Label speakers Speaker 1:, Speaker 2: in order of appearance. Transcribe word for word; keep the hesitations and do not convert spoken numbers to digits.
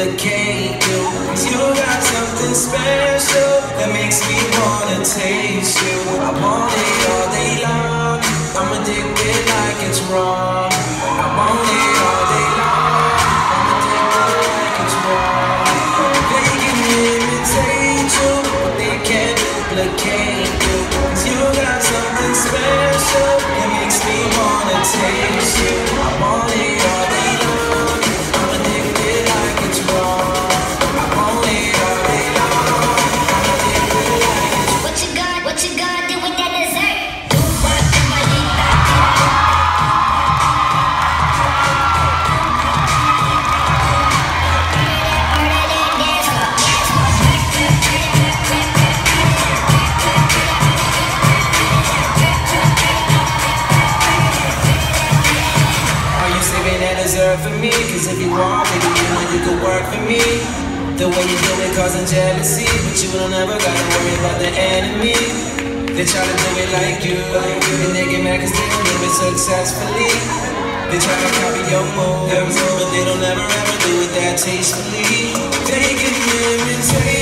Speaker 1: duplicate you. Cause you got something special that makes me wanna taste you. I want it all day long, I'm addicted like it's wrong. I want it all day long, I'm addicted like it's wrong. They can imitate you, but they can't duplicate you. Cause you got something special that makes me wanna taste you. I want it all day long, I'm addicted like it's wrong. I want it all day long, I'm addicted like it's wrong.
Speaker 2: What you got, what you gonna do with that dessert?
Speaker 1: For me, cause if you want, baby, you know you could work for me. The way you do it causing jealousy, but you don't ever gotta worry about the enemy. They try to do it like you, and they get mad cause they don't do it successfully. They try to copy your moves, but they don't ever ever do it that tastefully. They can imitate